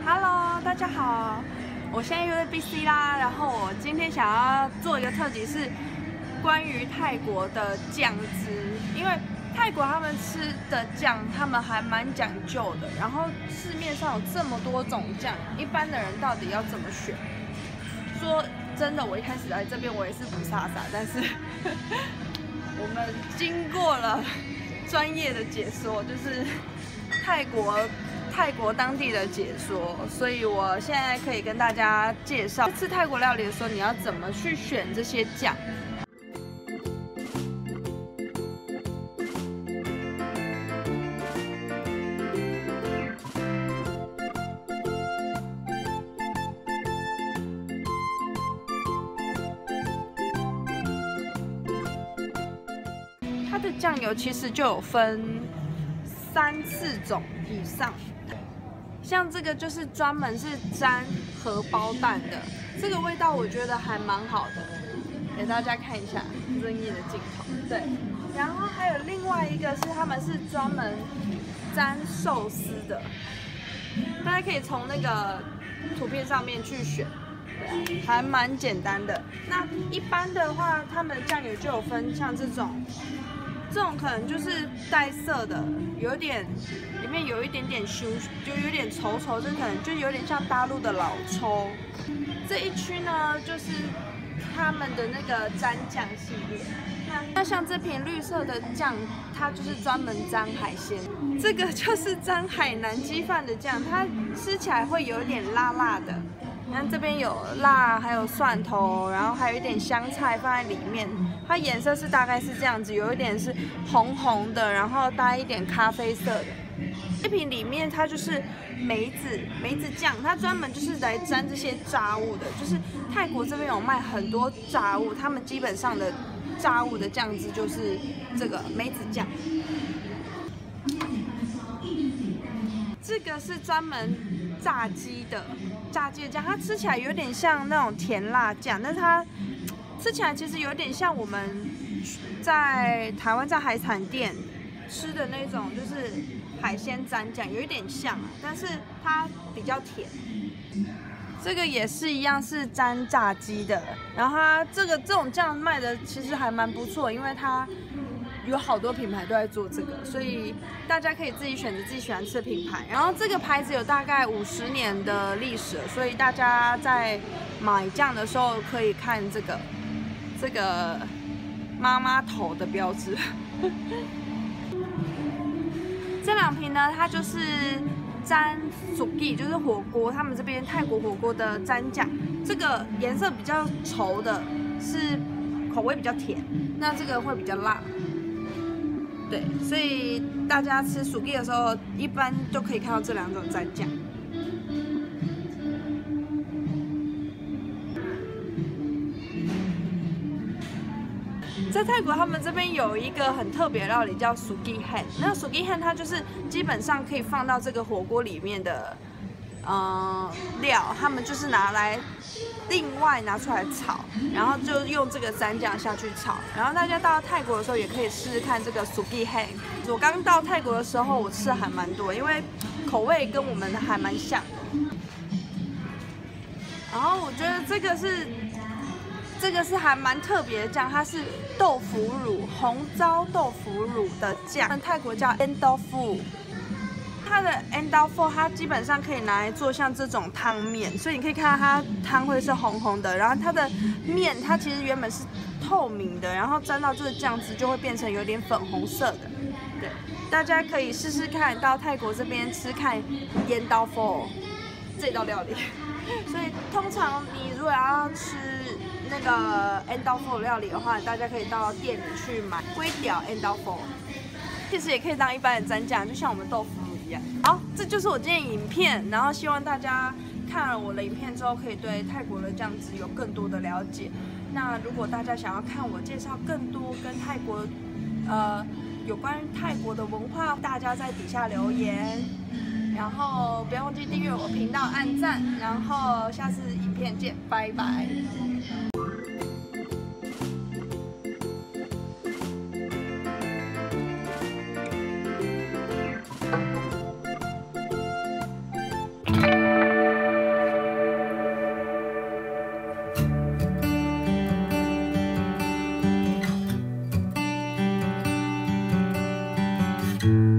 Hello， 大家好，我现在又在 bigc 啦。然后我今天想要做一个特辑，是关于泰国的酱汁，因为泰国他们吃的酱，他们还蛮讲究的。然后市面上有这么多种酱，一般的人到底要怎么选？说真的，我一开始来这边我也是不傻傻，但是我们经过了专业的解说，就是泰国当地的解说，所以我现在可以跟大家介绍，吃泰国料理的时候你要怎么去选这些酱。它的酱油其实就有分3、4种以上。像这个就是专门是沾荷包蛋的，这个味道我觉得还蛮好的，给大家看一下争议的镜头。对，然后还有另外一个是他们是专门沾寿司的，大家可以从那个图片上面去选，对，还蛮简单的。那一般的话，他们的酱油就有分像这种可能就是带色的，里面有一点点腥，就有点稠稠，这可能就有点像大陆的老抽。这一区呢，就是他们的那个沾酱系列。那像这瓶绿色的酱，它就是专门沾海鲜。这个就是沾海南鸡饭的酱，它吃起来会有点辣辣的。你看这边有辣，还有蒜头，然后还有一点香菜放在里面。它颜色是大概是这样子，有一点是红红的，然后带一点咖啡色的。这瓶里面它就是梅子酱，它专门就是来沾这些炸物的。就是泰国这边有卖很多炸物，他们基本上的炸物的酱汁就是这个梅子酱。这个是专门炸鸡的酱，它吃起来有点像那种甜辣酱，但是它吃起来其实有点像我们在台湾在海产店吃的那种，就是海鲜蘸酱，有一点像啊，但是它比较甜。这个也是一样是沾炸鸡的，然后它这种酱卖的其实还蛮不错，因为它有好多品牌都在做这个，所以大家可以自己选择自己喜欢吃的品牌。然后这个牌子有大概50年的历史，所以大家在买酱的时候可以看这个妈妈头的标志。这2瓶呢，它就是沾bigc，就是火锅，他们这边泰国火锅的蘸酱。这个颜色比较稠的是口味比较甜，那这个会比较辣。对，所以大家吃bigc的时候，一般就可以看到这2种蘸酱。在泰国，他们这边有一个很特别的料理叫bigc hand。那bigc hand它就是基本上可以放到这个火锅里面的料，他们就是拿来另外拿出来炒，然后就用这个蘸酱下去炒。然后大家到泰国的时候也可以试试看这个bigc hand。我刚到泰国的时候，我吃的还蛮多，因为口味跟我们的还蛮像的。然后我觉得这个是还蛮特别的酱，它是豆腐乳红糟豆腐乳的酱，泰国叫 endoffu。它的 endoffu 它基本上可以拿来做像这种汤面，所以你可以看到它汤会是红红的，然后它的面它其实原本是透明的，然后沾到这个酱汁就会变成有点粉红色的。对，大家可以试试看，到泰国这边吃看 endoffu 这道料理。所以通常你如果要吃那个 endoffu 料理的话，大家可以到店里去买龟屌 endoffu， 其实也可以当一般的蘸酱，就像我们豆腐乳一样。好，这就是我今天的影片，然后希望大家看了我的影片之后，可以对泰国的酱汁有更多的了解。那如果大家想要看我介绍更多跟泰国有关于泰国的文化，大家在底下留言。然后不要忘记订阅我频道、按赞，然后下次影片见，拜拜。 拜。